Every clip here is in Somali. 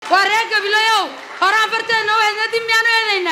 وريك بليو هران فرتنا وهذا ميانو هذينا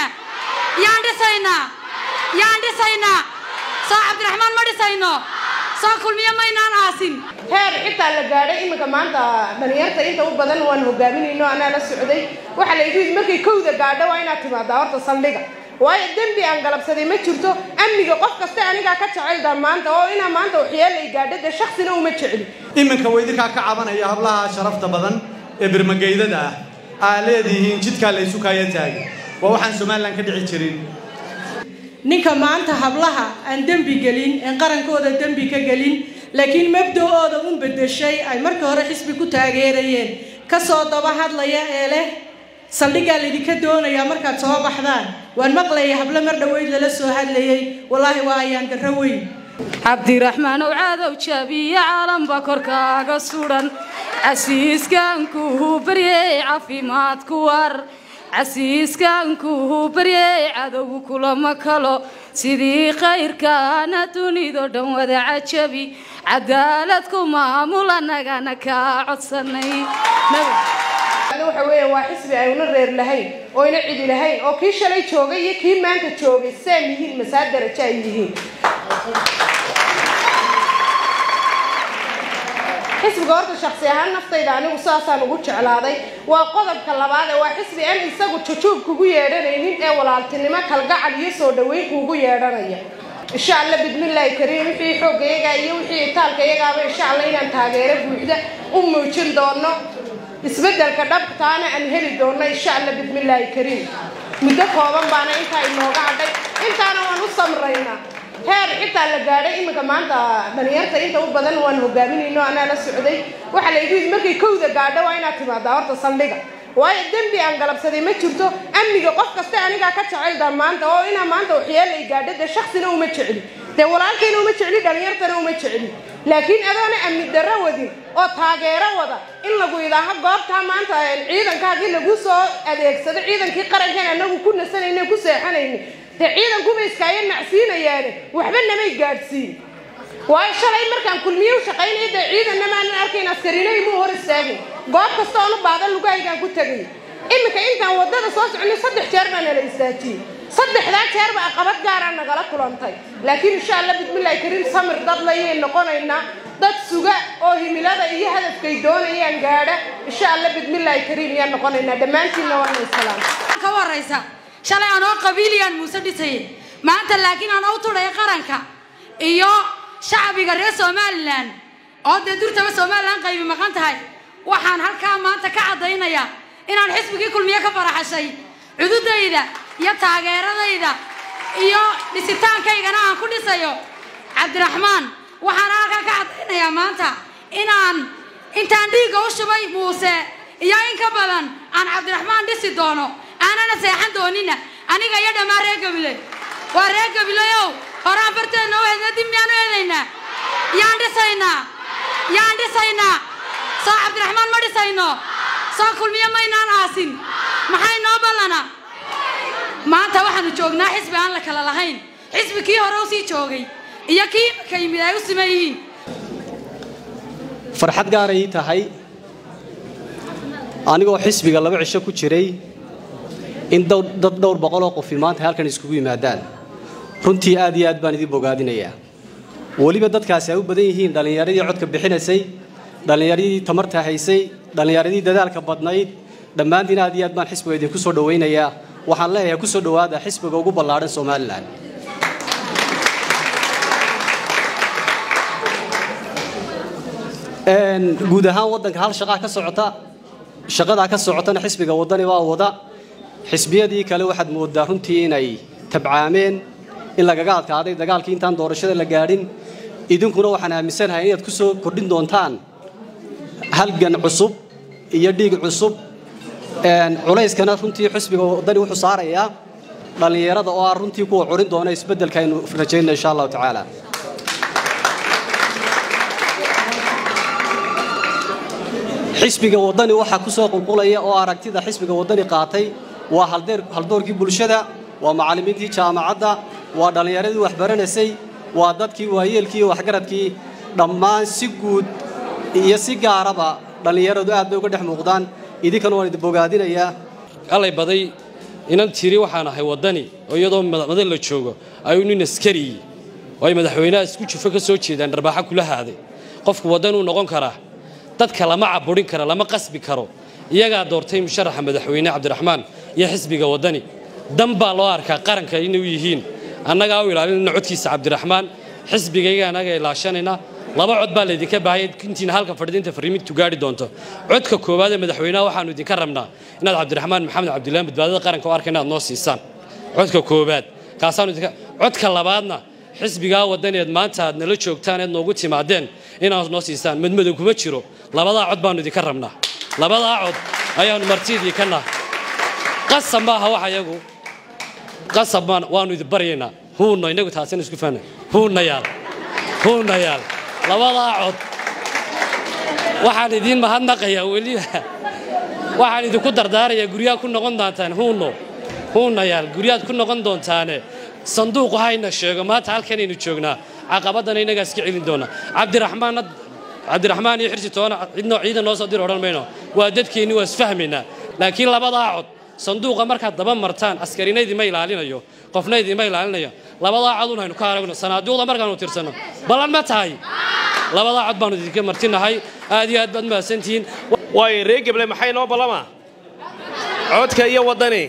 ياندي سينا صاحب عبد الرحمن ما دسينا صاكل مية ما ينان عاصم هير حتى اللي إما كمان بنيرت أنت وبدن وأنا قابلين إنه أنا للسعودي وحلا يجوز مكي كوذا قاعدة وين أتبع دارت صندقة واي الدنبي أنقلب سدي ما شرته أمي قف كسته أنا قاعد كتشعل دم ما أنت أو إنا ما أنت وحيال اللي قاعدة ده شخص إنه ومتشعل إما كويدك كعبان هي هبلها شرفت بدن برمجيدة ده آلهي جد كله سكاية تاعي ووحن سمال لان كدعي ترين ninka maanta hablaha aan dambi galin in qarankooda dambi ka galin laakiin mabda'ooda un bedeshay ay marka hore xisbi ku taageerayeen ka soo daba hadlaya ee leh saldhiga lidinka doonaya markaad soo baxdaan waan maqlay habla mar dhaweyd la soo hadlayay wallahi waa ayaan daraweyn cabdiraxmaan oo caado jabiya caalam ba korkaaga suran asiiskan ku bariyay caafimaad ku war عسيسكان كوه بري عدو كل مكلو سيدي خير كان تنيدو دم وذا عجبي عدالتكم معمولا نغانا كعصني أنا وحوي واحسب أيون الرير لهين أو ينعد لهين أو كيش لي توجي كي ما أنت توجي سامي المسادر تاعيه حسب قارد الشخصية هالنفطي داني وساسا نقولش على هذا وقدر كلامه وحسب أن يسقط تشوف كوجي يرنين أول التنمى كالقاعد يسود وين كوجي يرنيه إن شاء الله بسم الله الكريم في حق يجا وفي تالك يجا إن شاء الله ينتهي بوحدة وشن دونه يسبدل كذب تانا أنهري دونه إن شاء الله بسم الله الكريم مدخوهم بانا إنت إنه قاعد إنت أنا ونص مرينا هير حتى اللي قاعدة إما كمان بنيرت أنت وبدن وأنا قابلين إنه أنا للسعودي وحلا يجوز مكي كوذا قاعدة وين أتبع دارت صندقة واي الدنبي أنقلب سدي ما شرته أمي قف كسته أنا قاعد كتشعل دم ما أنت أو إنا ما أنت وحيال اللي قاعدة ده شخص إنه ومتشعلي ده ولكن إنه ومتشعلي بنيرت إنه ومتشعلي لكن أنا أمي الدراودي أو تاجرة وذا إن لقوا إذا هجاب تام ما أنت عيدا كاجي لقوا سو أديك سد عيدا كي قرن كان أنه كنا سنة إنه كوسه حنيني عيدا كوم إسكاين نعسينا يعني وحبنا ما يقارسين واي شلay markaan kulmiyo shaqaynayda ciidanna ma arkeen askariinay mu hor istaagin goob kasta oo baada lugaygaan ku tagay imika intaan wadada soo soconay 3 jeer baan la istaajiyay 3 jeer baa qabad gaar ah nagala kulantay laakiin insha Allah bismillaah kariim samir dad la yeen noqonayna dad suga oo himilada iyo hadafkay doonayaan gaadha insha Allah bismillaah kariim yaan noqonayna dhamaantiina waan salaam ka waraysa shalay aan oo qabiiliyaan muuse dhisay maanta laakiin aan u tuuray qaranka iyo شعبي قرية سوماليلاند أو دورته بسوماليلاند قيب مكان تهاي وحن هالكا ما أنت كعضينا يا إن الحسب كل مية كفر حشي عدود إذا يا تاجر إذا يا لستان كي جنا كل سيو عبد الرحمن وحن هالكا كعضينا يا ما أنت عندي قوش بي موسى يا إنك بدن عن عبد الرحمن دسيدونو أنا نسيحن دونينا أنا قاعدة ما رجبلي ورجبلي يو هران فرتنا وهذا ميانو هذينا ياندي سينا صاحب عبد الرحمن ما دسينا صاكل مية ما ينان عاصم ما حي نوبلنا ما أنت واحد وجوجنا حسب عن لك على لهين حسب كي هروسي جوجي يا كي مدايو سمايين فرحت قاري تهاي أنا جو حسب قال لما عشوا كشري إن دور بقولك في ما أنت هالكن يسكوي معدان runtii aad iyo aad baan idin bogaadinayaa waliba dadkaasi ay u badan yihiin dhalinyaradii codka bixinaysay dhalinyaradii tamarta haysay dhalinyaradii dadaalka badnayd dhammaantiin aad iyo aad baan xisbiga idin ku soo dhaweynayaa waxaan leeyahay ku soo dhawaada xisbiga ugu ballaaran Soomaaliland guud ahaan wadanka hal shaqo ka socota shaqada ka socotana xisbiga wadani waa wada xisbiyadii kale waxaad moodaa runtii inay tabcaameen in laga adkaaday dagaalkii intaan doorashada la gaadhin idinkuna waxaan aaminsanahay inaad ku soo kordhin doontaan halgan cusub iyo dhiig cusub culayskana runtii xisbiga wadani wuxuu saarayaa dhalinyarada oo runtii ku curin doona isbedelka aynu rajaynayno insha Allah taala xisbiga wadani waxa ku soo qulqulaya oo aragtida xisbiga wadani qaatay waa haldoorkii bulshada waa macallimiintii jaamacadda waa dhalinyaradii wax baranaysay waa dadkii waayeelkii wax garadkii dhammaan si guud iyo si gaaraba dhalinyaradu aad bay uga dhex muuqdaan idinkana waan idin bogaadinayaa allay baday inan tiri waxaan ahay wadani oo iyadoo madal la joogo ayuu nin askari oo ay madaxweynaha isku jufo ka soo jeedaan dharbaaxa kula haaday qofku wadan uu noqon karaa dadka lama caburin karo lama qasbi karo iyaga doortay musharaxa madaxweyne Cabdiraxmaan iyo xisbiga wadani damba loo arkaa qaranka inuu yihiin annaga oo ilaalinayna codkiisa Cabdiraxmaan xisbigayga anaga ilaashanayna laba cod baa leedinka baahid intiin halka fadhiinta fariimtu gaari doonto codka koowaad ee madaxweynaha waxaanu idinka rabnaa inaad Cabdiraxmaan Maxamed Cabdullaahi badbaadada qaranka u arkayna aad noo siisaan codka koowaad kaasaanu idinka codka labaadna xisbiga wadaneed maanta aad nala joogtaan ee noogu timaadeen inaad noo siisaan madmadow kuma jiro labada cod baanu idinka rabnaa labada cod ayaanu martidii kana qasab ma aha waxa iyagu qasab waanu idin baryeena huuna inagu taasina isku faanay huuna yaal labada cod waxaan idin mahadnaqayaa waliba waxaan idinku dardaarayaa guriyaha ku noqon doontaan huuna yaal guriyaha ku noqon doontaan sanduuq hayna sheego maanta halkan aynu joognaa caqabadana inaga iska celin doona Cabdiraxmaan iyo xirsi toona ciidan noo soo dir oran mayno waa dadkeeni waa isfahmayna laakiin labada cod sanduuqa marka daba martaan askariinaydi ma ilaalinayo qofnaydi ma ilaalinayo labada cod aynu ka aragno sanaaduuqda markaan u tirsano balan ma tahay labada cod baanu idinka martinahay aad iyo aad baad maasantiin way reegible maxay noo balama codka iyo wadani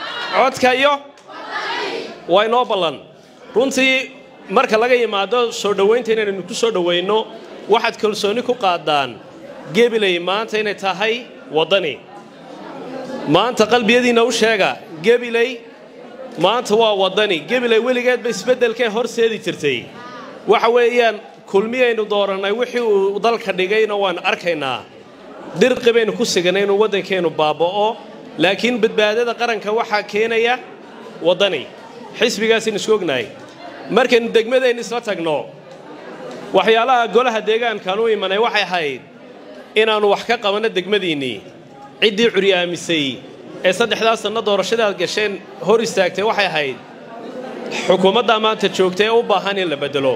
way noo balan runtii marka laga yimaado soo dhaweynta inaynu ku soo dhaweyno waxaad kalsooni ku qaadaan gebilay maanta inay tahay wadani maanta qalbiyadiina u sheega gebilay maanta waa wadani gebilay weligeed ba isbedelka horseedi jirtay waxa weeyaan kulmiyaynu dooranay wixii uu dalka dhigayna waan arkaynaa dirqi baynu ku siganay inuu wadankeenu baaba'o laakiin badbaadada qaranka waxaa keenaya wadani xisbigaasina isku ognahay markaynu degmadeenna isla tagno waxyaalaha golaha deegaankan u imanay waxay ahayd inaannu wax ka qabanno degmadiinnii ciddii curyaamisay ee saddexdaas sanno doorashada aad gasheen hor istaagtay waxay ahayd xukuumadda maanta joogta ee u baahan in la beddelo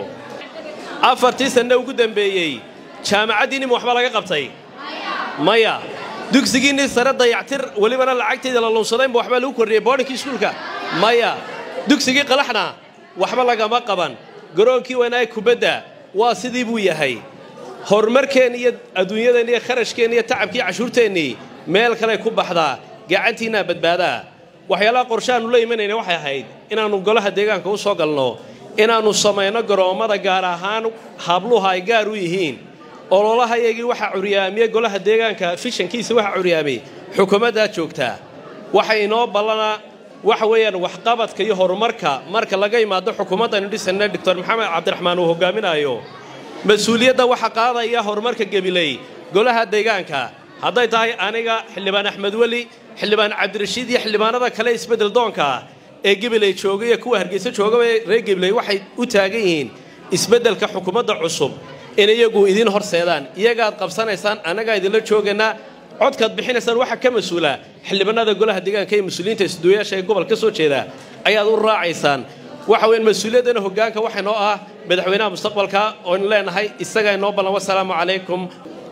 4 sanno ugu dambeeyey jaamacaddiinni waxba laga qabtay maya dugsigiinnii sare dayactir welibana lacagteeda la lunsadaynba waxba lagu kordhiyey boodhinkii iskuulka maya dugsigii qalaxna waxba lagama qaban garoonkii wanaag kubadda waa sidii buu yahay horumarkeen iyo adduunyadeen iyo kharashkeen iyo tacabkii cashuurteennii meel kale ku baxdaa gacantiina badbaadaa waxyaalaha qorshaanu la imanayna waxay ahayd inaannu golaha deegaanka u soo galno inaannu samayno garoommada gaar ahaan habluha ay gaar u yihiin ololahayagii waxa curyaamiyey golaha deegaanka fishankiisa waxa curyaamiyey xukuumaddaa joogtaa waxay inoo ballanaa waxa weeyaan waxqabadka iyo horumarka marka laga yimaado xukuumaddan dhisana Dr. Maxamed Cabdiraxmaan uu hogaaminayo mas'uuliyadda waxa qaadaya horumarka gabilay golaha deegaanka hadday tahay aniga xildhibaan Axmed Wali xildhibaan Cabdirashiid iyo xildhibaanada kale isbedel doonka ee gabilay joogay iyo kuwa Hargeysa joogay reer gabilay waxay u taagan yihiin isbedelka xukuumadda cusub in iyagu idin horseedaan iyaga aad qabsanaysaan anaga idin la joogana codkaad bixinaysaan waxa ka mas'uula xildhibaanada golaha deegaanka iyo mas'uuliyiinta isduuyaasha ee gobolka soo jeeda ayaad u raacaysaan waxa weyn mas'uuliyadana hoggaanka waxa noo ah madaxweynaha mustaqbalka oo in leenahay isaga inoo balan wassalaamu calaykum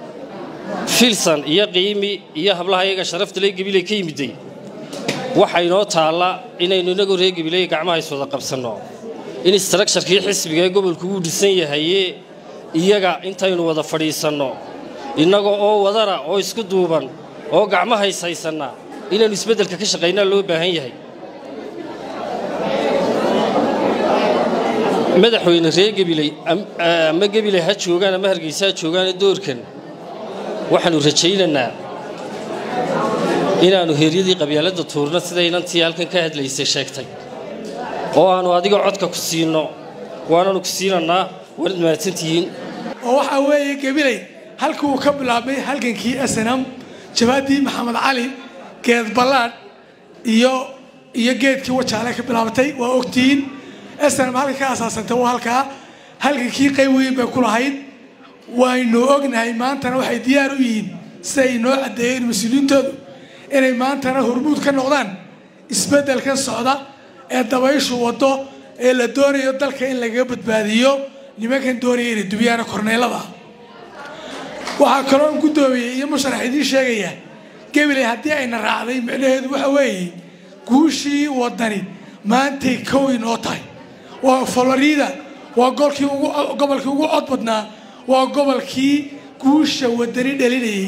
filsan iyo qiimi iyo hablaha iyaga sharafta leh gabilay ka yimiday waxa inoo taala inaynu inagu reer gabilay gacmaha is wada qabsano in structure-kii xisbiga ee gobolku uu dhisan yahay iyaga intaynu wada fadhiisano inaga oo wadara oo isku duuban oo gacmaha haysaysanna inaynu isbedelka ka shaqeynaa loo baahan yahay madaxweyne reer gabilay ama gabilay ha joogaan ama Hargeysa ha joogaan doorkan waxaanu rajaynaynaa inaanu heeryadii qabyaaladda tuurna sida inantii halkan ka hadlaysay sheegtay oo aanu adiga codka ku siino waanaanu ku siinanaa war maadsantihiin oo waxa weeye gabilay halkuu ka bilaabay halgankii SNM jawaadii Maxamed Cali geed balaad iyo geedkii wajaale ka bilaabatay waa ogtiin SNM halka ka asaasantay waa halka halgankii qayb weyn bay ku lahayd waynu ognahay maantana waxay diyaar u yihiin say noo cadeeyeen mas'uuliyiintoodu inay maantana hormuud ka noqdaan isbedelka socda ee dabayshu wado ee la doonayo dalka in laga badbaadiyo nimankan doonaya inay dubiyaan korneelada waxa kale oo guddoomiyay iyo musharaxiin sheegaya gabilay haddii ayna raacday micnaheedu waxa weeye guushii wadani maantay kow inoo tahay waa Florida waa gobolkii ugu cod badnaa waa gobolkii guusha wadani dhalinayay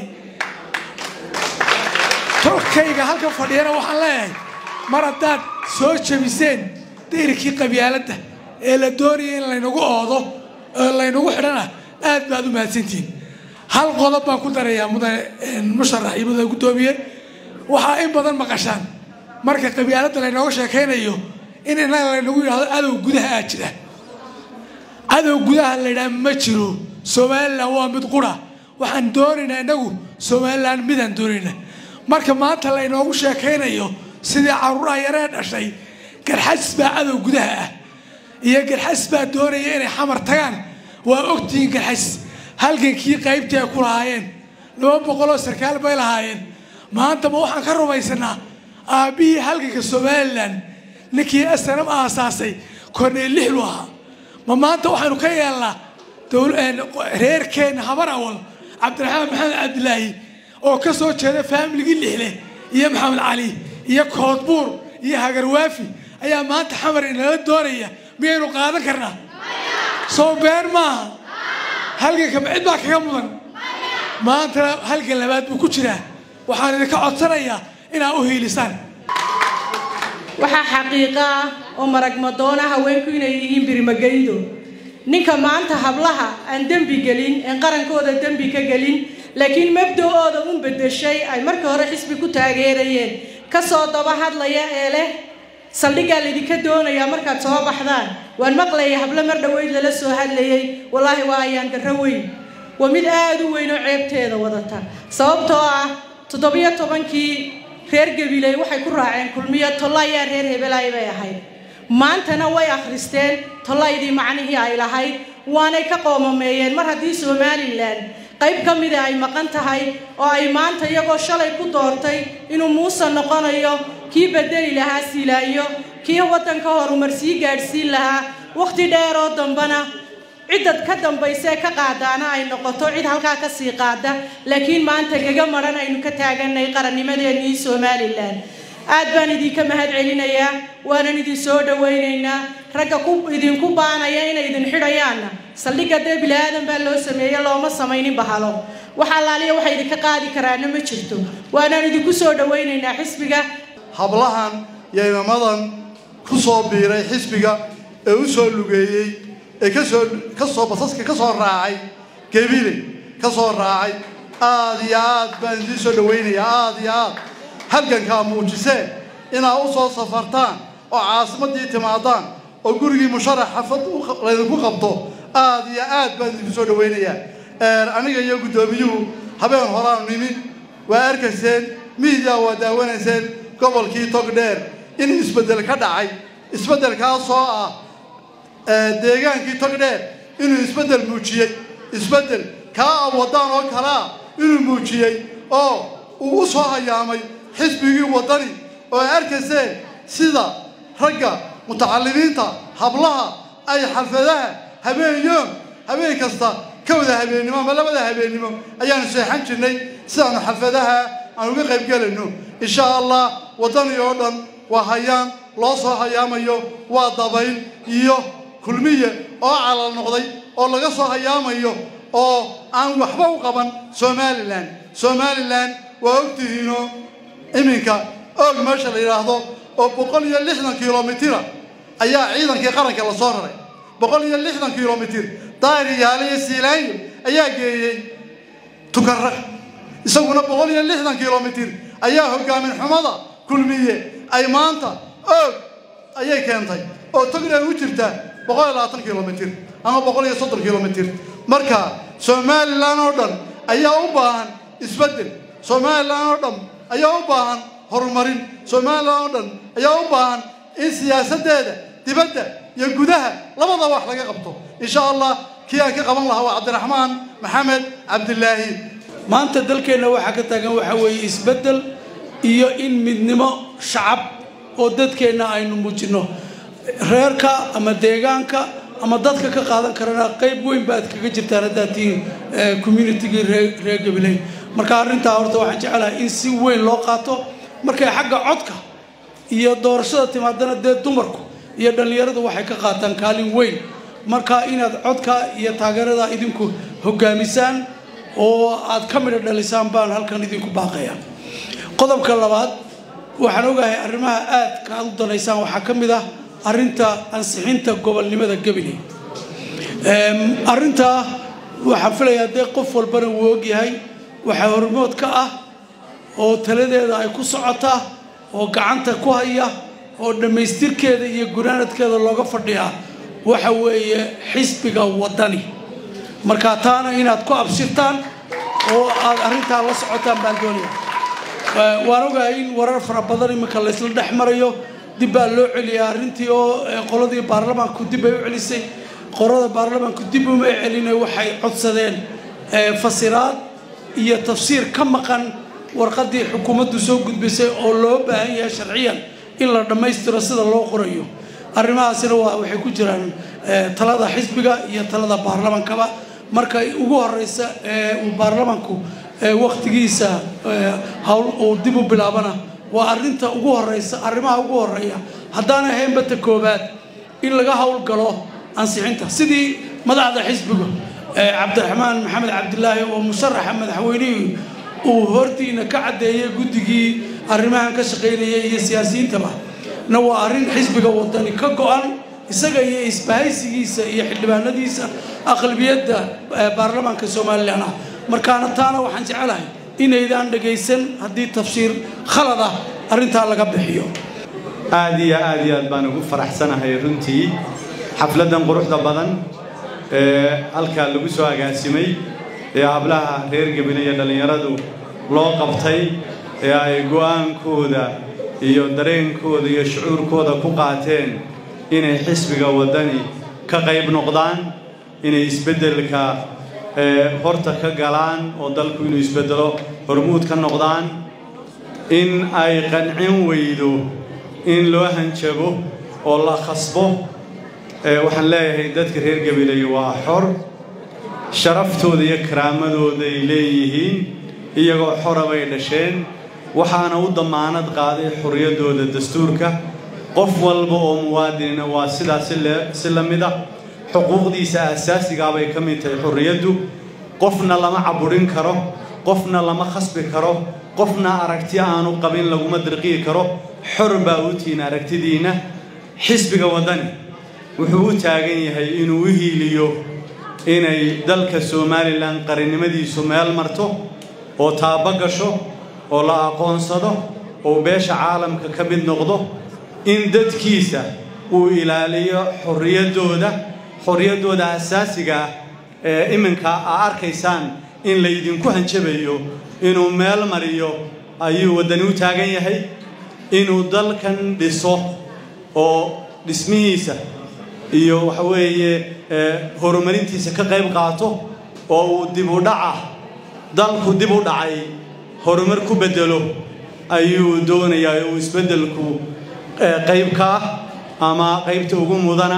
tolkayga halka fadhiyana waxaan leeyahay mar haddaad soo jabiseen deyrkii qabyaaladda ee la doonayay in laynagu oodo laynagu xidhana aad baad u mahadsantihiin hal qodob baan ku darayaa musharax iyo mudane guddoomiye waxaa in badan maqashaan marka qabyaaladda laynooga sheekaynayo in innaga laynagu yidhahdo cadow gudaha aa jira cadow gudaha la yidhaha ma jiro somalilan waa mid qura waxaan doonaynaa innagu somalilan midaan doonaynaa marka maanta laynoogu sheekaynayo sidii caruuraha yaree dhashay garxajis baa cadow gudaha ah iyo garxajis baa doonaya inay xamar tagaan waa ogtihiin garxajis halgankii qaybtii ay ku lahaayeen 200 oo sarkaal bay lahaayeen maanta ma waxaan ka rumaysanaa aabihii halganka somalilan ninkii SNM aasaasay korneel lixlu ahaa ma maanta waxaanu ka yeelnaa reerkeena habar awal cabdiraxmaan maxamed cabdilaahi oo ka soo jeeda faamiligii lixle iyo maxamed cali iyo koodbuur iyo hagarwaafi ayaa maanta xamar inala doonaya miyaynu qaadan karnaa soo beer maaha halganka cid baa kaga mudan maanta halgan labaad buu ku jiraa waxaan idinka codsanayaa inaad u hiilisaan waxaa xaqiiqa oo maragmadoona haweenku inay yihiin birmagaydo ninka maanta hablaha aan dembi gelin ee qarankooda dembi ka gelin laakiin mabda'ooda un bedeshay ay markii hore xisbi ku taageerayeen ka soo daba hadlaya ee leh saldhigaa laydinka doonayaa markaad soo baxdaan waan maqlayay hablo mar dhoweyd lala soo hadlayay wallaahi waa ayaan darro weyn waa mid aad u weyn oo ceebteeda wadata sababtoo ah 17kii reer gabiley waxay ku raaceen kulmiyo tollaayaa reer hebelay bay ahayd maantana way akhristeen tollaydii macnihii ay lahayd waanay ka qoomameeyeen mar haddii somalilan qayb ka mid ah ay maqan tahay oo ay maanta iyagoo shalay ku doortay inuu muuse noqonayo kii bedeli lahaa silaayo kii waddanka horumar sii gaadhsiin lahaa waqti dheer oo dambana ciddad ka dambaysee ka qaadaana ay noqoto cid halkaa ka sii qaada laakiin maanta gaga maran aynu ka taaganay qarannimadeennii somalilan aad baan idinka mahad celinayaa waanan idin soo dhawaynaynaa ragga idinku baanaya inay idin xidhayaanna saldhigga dee bilaadan baa loo sameeyey looma samaynin bahalo waxa laaliya waxa idinka qaadi karaana ma jirto waanan idinku soo dhawaynaynaa xisbiga hablahan iyo imamadan ku soo biiray xisbiga ee u soo lugeeyey ee basaska ka soo raacay gabiley ka soo raacay aad iyo aad baan idin soo dhawaynayaa aad iyo aad halgankaa muujiseen inaad u soo safartaan oo caasimaddii timaadaan oo gurigii musharax xafad laydinku qabto aad iyo aad baan idinku soo dhawaynayaa aniga iyo guddoomiyuhu habeen horaanu nimid waa arkayseen miidiya waa daawanayseen gobolkii togdheer in isbeddel ka dhacay isbeddelkaasoo ah deegaankii togdheer inuu isbeddel muujiyey isbeddel kaa wadaan oo kalea inuu muujiyey oo uu u soo hayaamay xisbigii waddani oo arkayseen sida ragga mutacallimiinta hablaha ay xalfadaha habeen kasta kawda habeennimo ama labada habeennimo ayaanu seexan jirnay sidaanu xalfadaha aan uga qayb gelayno insha allah waddani oo dhan waa hayaan loo soo hayaamayo waa dabayl iyo kulmiye oo calal noqday oo laga soo hayaamayo oo aan waxba u qaban somalilan waa ogtihiinoo iminka og meesha la yidhaahdo oo 160 kilomitira ayaa ciidankii qaranka la soo raray 160 kilomitir daariyaal iyo siilaanyo ayaa geeyey tukarraq isaguna 160 kilomitir ayaa hogaamin xumada kulmiye ay maanta og ayay keentay oo togdheer u jirta 120 kilomitir ama 130 kilomitir marka somalilan oo dhan ayaa u baahan isbeddel somalilan oo dhan ayaa u baahan horumarin somalilan oo dhan ayaa u baahan in siyaasaddeeda dibadda iyo gudaha labada wax laga qabto insha allah kii aan ka qaban lahaa waa cabdiraxmaan maxamed cabdilaahi maanta dalkeenna waxaa ka taagan waxa weeye isbeddel iyo in midnimo shacab oo dadkeenna aynu muujinno reerka ama deegaanka ama dadka ka qaadan karana qayb weyn baad kaga jirtaan haddaad tihiin communitygii reer gabiley marka arrintaa horta waxaan jecelahay in si weyn loo qaato markay xagga codka iyo doorashada timaadana dee dumarku iyo dhalinyaradu waxay ka qaataan kaalin weyn marka inaad codka iyo taageerada idinku hogaamisaan oo aad ka midho dhalisaan baan halkan idinku baaqaya qodobka labaad waxaan ogahay arrimaha aad ka u danaysaan waxaa ka mid ah arrinta ansixinta gobolnimada Gabiley arrinta waxaan filayaa dee qof walbana wuu ogyahay waxaa hormood ka ah oo taladeeda ay ku socotaa oo gacanta ku haya oo dhammaystirkeeda iyo gunaanadkeeda looga fadhiyaa waxa weeye xisbiga wadani marka taana inaad ku abshirtaan oo aad arrintaa la socotaan baan doonayaa waan ogahay in warar fara badan iminka la isla dhex marayo dib baa loo celiyaa arrintii oo qoladii baarlamaanku dib ay u celisay qorada baarlamaanku dib uma celinay waxay codsadeen fasiraad iyo tafsiir ka maqan warqadii xukuumaddu soo gudbisay oo loo baahan yahay sharciyan in la dhammaystiro sida loo qorayo arrimahaasina waxay ku jiraan talada xisbiga iyo talada baarlamaankaba marka ugu horeysa uu baarlamaanku waqtigiisa hawl uu dib u bilaabana waa arrinta ugu horeysa arrimaha ugu horeeya haddaan ahaynba ta koobaad in laga hawl galo ansixinta sidii madaxda xisbiga cabdiraxmaan maxamed cabdilaahi oo musharaxa madaxweynihii uu hortiina ka cadeeyay guddigii arrimahan ka shaqeynayay iyo siyaasiyiintaba na waa arrin xisbiga wadani ka go'an isaga iyo isbahaysigiisa iyo xildhibaanadiisa aqlabiyadda baarlamaanka Soomaaliland markaana taana waxaan jecelahay inaydaan dhageysan haddii tafsiir khalad ah arrintaa laga bixiyo aad iyo aad baan ugu faraxsanahay runtii xafladan quruxda badan halka lagu soo agaasimay hablaha reer Gabiley iyo dhalinyaradu loo qabtay ay go'aankooda iyo dareenkooda iyo shucuurkooda ku qaateen inay xisbiga wadani ka qayb noqdaan inay isbedelka horta ka galaan oo dalku inuu isbedelo hormuud ka noqdaan in ay qancin weydo in loo hanjabo oo la khasbo waxaan leeyahay dadka reer Gabiley waa xor sharaftooda iyo karaamadooda ay leeyihiin iyagoo xora bay dhasheen waxaana u damaanad qaaday xorriyadooda dastuurka qof walba oo muwaadinina waa sidaas si la mid ah xuquuqdiisa asaasiga bay ka mid tahay xorriyadu qofna lama caburin karo qofna lama khasbi karo qofna aragti aanu qabin laguma dirqi karo xor baa u tiin aragtidiina xisbiga wadani wuxuu u taagan yahay inuu hiiliyo inay dalka Soomaaliland qaranimadiisu meel marto oo taaba gasho oo la aqoonsado oo beesha caalamka ka mid noqdo in dadkiisa uu ilaaliyo xorriyadooda asaasiga iminka arkaysaan in la idinku hanjabayo inuu meel mariyo ayuu wadani u taagan yahay inuu dalkan dhiso oo dhismihiisa iyo waxa weeye horumarintiisa ka qayb qaato oo uu dib u dhaca dalku dib u dhacay horumar ku bedelo ayuu doonayaa oo isbedelku qayb ka ama qaybta ugu mudana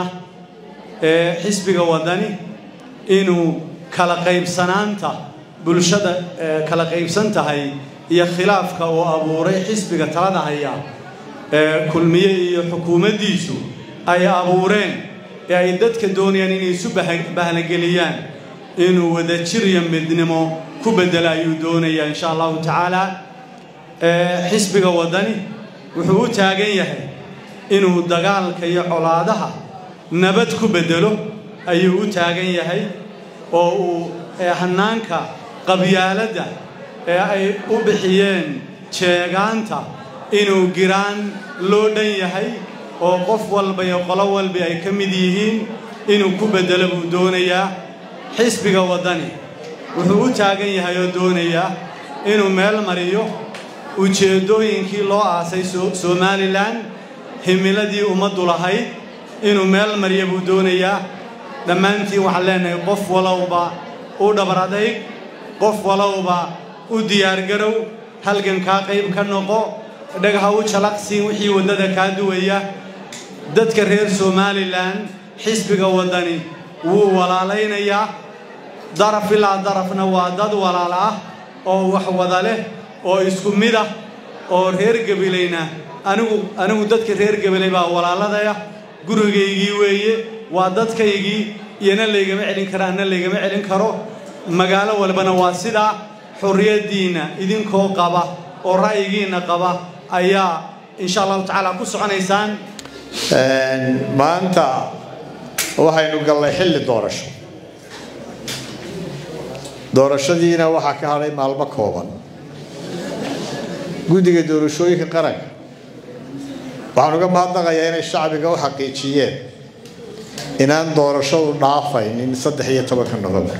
xisbiga wadani inuu kala qaybsanaanta bulshada kala qaybsan tahay iyo khilaafka oo abuuray xisbiga talada haya kulmiye iyo xukuumaddiisu ay abuureen ay dadka doonayaan inay isu bahnageliyaan inuu wadajir iyo midnimo ku bedelo ayuu doonayaa insha Allahu tacaala xisbiga wadani wuxuu u taagan yahay inuu dagaalka iyo colaadaha nabad ku bedelo ayuu u taagan yahay oo uu hanaanka qabyaaladda ay u bixiyeen jeegaanta inuu giraan loo dhan yahay oo qof walba iyo qolo walba ay ka mid yihiin inuu ku bedelo buu doonayaa xisbiga wadani wuxuu u taagan yahay oo doonayaa inuu meel mariyo ujeedooyinkii loo aasay Soomaaliland himiladii ummaddu lahayd inuu meel mariyo buu doonayaa dhammaantii waxaan leenahay qof walowba u dhabar adayg qof walowba u diyaar garow halgankaa qayb ka noqo dhagaha u jalaqsiin wixii wadada kaa duwaya dadka reer Soomaaliland xisbiga wadani wuu walaalaynayaa daraf ilaa darafna waa dad walaal ah oo wax wada leh oo isku mid ah oo reer gabilayna anigu dadka reer gabilay baa walaaladaya gurigaygii weeye waa dadkaygii iyana laygama celin karo anna laygama celin karo magaalo walbana waa sidaa xorriyadiina idinkoo qaba oo ra'yigiina qaba ayaa insha Allah ta'ala ku soconaysaan maanta waxaynu galnay xilli doorashadiina waxaa ka hadhay maalmo kooban guddiga doorashooyinka qaranka waxaan uga mahadnaqayaa inay shacbiga u xaqiijiyeen inaan doorashadu dhaafaynin 13 November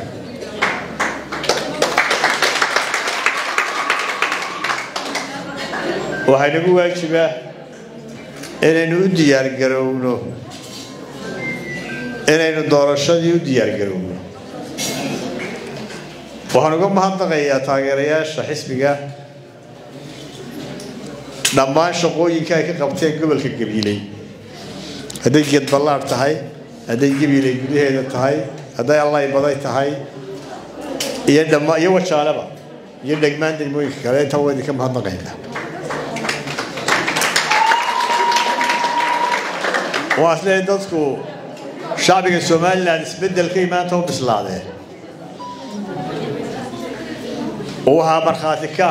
waxay nagu waajibaa inaynu u diyaargarowno inaynu doorashadii u diyaargarowno waxaan uga mahadnaqayaa taageerayaasha xisbiga dhammaan shaqooyinka ay ka qabteen gobolka Gabiley hadday geed ballaar tahay hadday Gabiley gudaheeda tahay hadday Allah baday tahay iyo dhammaan iyo wajaalaba iyo dhagmaan degmooyinka kale inta way ka mahadnaqaynaa وأصله دتكو شعبي الصومالي نسبدل كيمان تو بسلاده وها مرخاتكا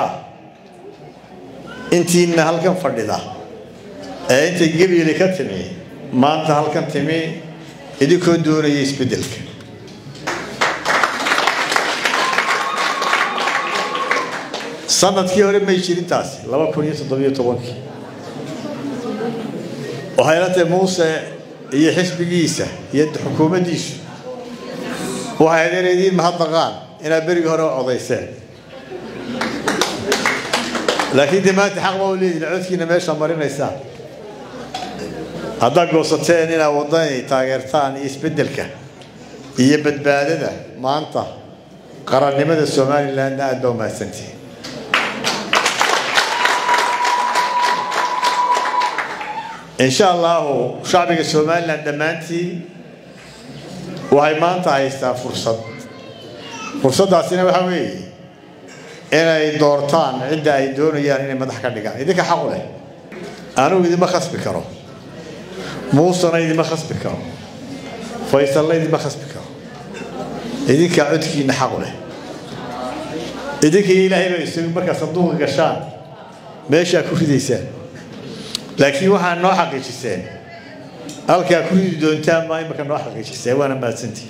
انتي إن هالكم فرددا انت جيبي لي كتمي ما انت هالكم تمي إدي كودوري يسبدلك سنة كيوري ما يشيرين تاسي لما كوني تضبيه طبانكي وهيلته موسى هي حزب جيسة يد حكومة ديش وهيدين يدين مهضغان إلى برج هراء عضيسان لكن دي ما تحق مولد العود كنا ماشي مرينا يسان هذا قصتين إلى وضعي تاجرتان يسبدلك يبد بعده ما أنت قرر نمد الصومالي لأن أدو ما سنتي إن شاء الله شعبك الصومالي لندمانتي وهي ما أنت عايزتها فرصة داسينا وحوي أنا دورتان عدة يدور يعني ما ضحك عليك إذا كحقله أنا وإذا ما خص بكره موسى إذا ما خص بكره فيصل إذا ما خص بكره إذا كعدك نحقله إذا كإلهي بيسوي مركز صندوق قشان ماشي أكو في ديسان لكن واحد نوع حقيقي هلك أكون دون تام ما يمكن نوع حقيقي وأنا ما سنتي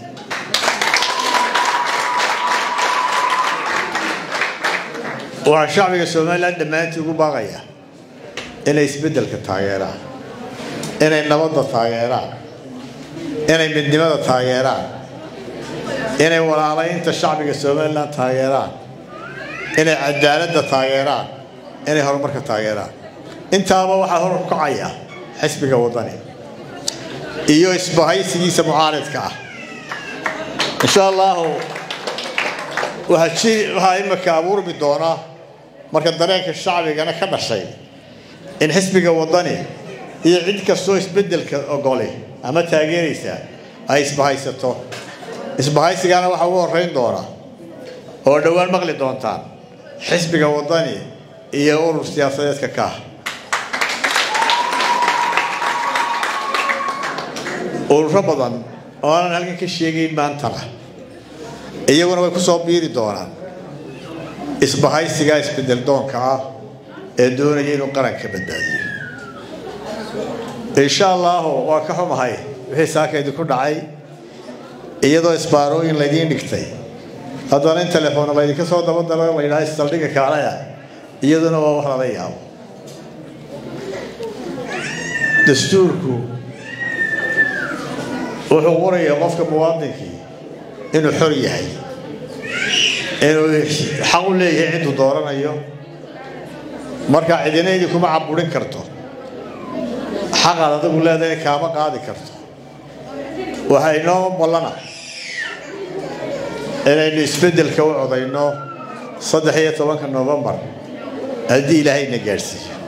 وشعب الصومالي عندما تقول باغية إنه يسبدل كتغييرات إنه ينبض التغييرات إنه يمدمد التغييرات إنه ولا على أنت الشعب الصومالي تغييرات إنه عدالة التغييرات إنه هرمك التغييرات أنت أبغى واحد هرب كعيا حسبك وطني إيوه إسبهاي سجيس معارض كا إن شاء الله وهالشيء هاي مكابور بدونه مركز دريك الشعبي أنا كذا شيء إن حسبك وطني يعيد كسو يسبدل كقولي أما تاجري سا هاي إسبهاي ستو إسبهاي سجانا وحوار رين دورة هو دوار مغلي دونتان حسبك وطني إيوه سياسات كا ورفضاً أنا هلكن كشيء ما أنتظر إيوه أنا بكسب بيري دوران إسبهاي سجايس بدل دون كا الدون يجينو قرن كبدادي إن شاء الله وكهم هاي في ساكن يدخل دعي إيوه إسبارو إن لدين نكتي هذا أنا تلفون الله يدك صوت بدل الله يلاقي استلقي كعلايا إيوه أنا وحنا ضيعه دستوركو wuxuu qoraya qofka muwaadinka inuu xor yahay inuu xaq u leeyahay inuu dooranayo marka ciidanaydi kuma caburin karto xaqada adigu leedahay kaama qaadi karto waxay noo balana inaynu isbedelka u codayno 13 November haddii Ilaahayna gaarsiiyo